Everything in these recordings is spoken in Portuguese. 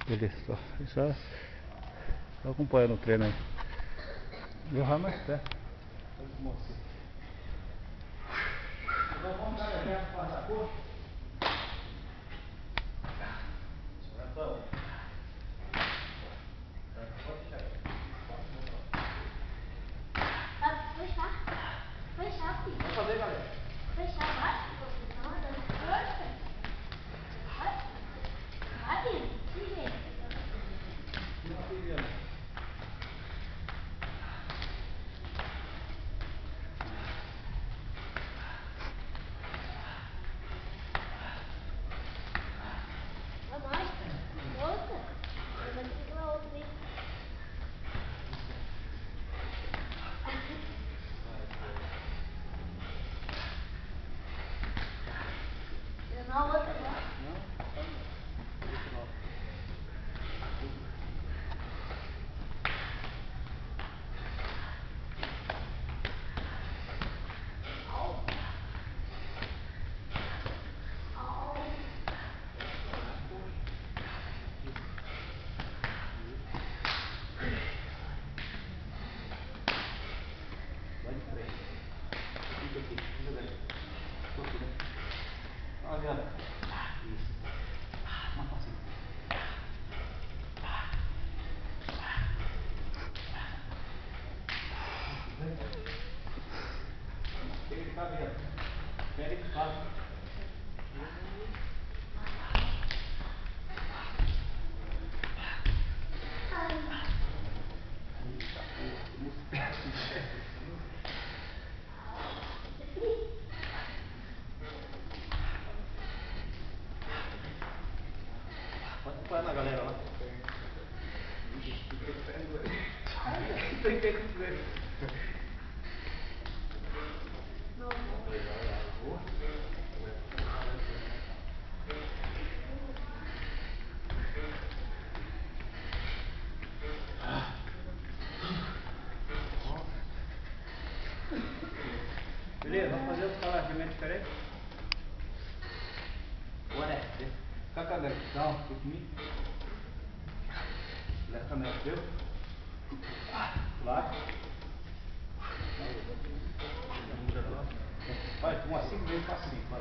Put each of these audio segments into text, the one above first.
Beleza, só acompanhando o treino aí. Eu vou mais perto. Vamos dar a perna para a cor. Fechar, filho. Vamos fazer, galera. Fechar, vai. Vai, filho. Se jeito. Vai mais. Outra. Vai segurar a outra aí. Na outra, né? Pega e faz. Pode acompanhar na galera lá. Tem que ver. Beleza, vamos fazer os calajamentos diferentes? Bora, fica a câmera, dá um pouquinho. Leva a câmera, viu? Lá. Vai, umas 5 vezes para cima, vai lá.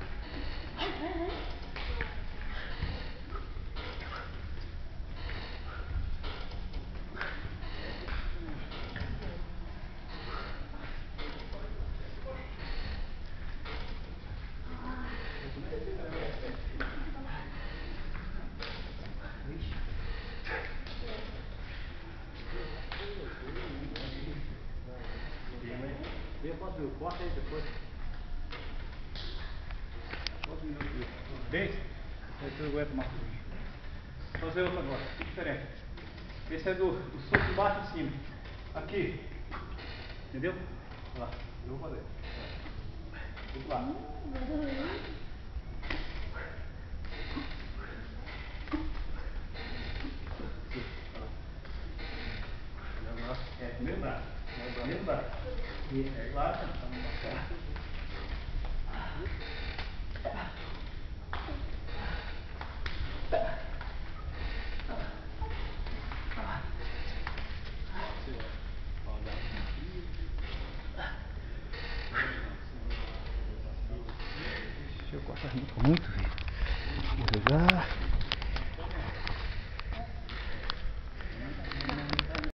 Vê quantos minutos, corta aí depois. Quantos minutos? 10? Aí você aguenta mais. Vou fazer outro agora, diferente. Esse é do soco de baixo e cima. Aqui. Entendeu? Olha lá, eu vou fazer. Vamos lá. É, primeiro braço. Primeiro braço. E é claro,